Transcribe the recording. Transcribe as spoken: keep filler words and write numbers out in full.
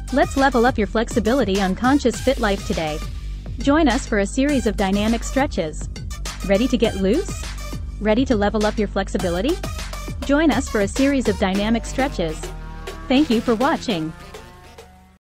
Let's level up your flexibility on Conscious Fit Life today. Join us for a series of dynamic stretches. Ready to get loose? Ready to level up your flexibility? Join us for a series of dynamic stretches. Thank you for watching.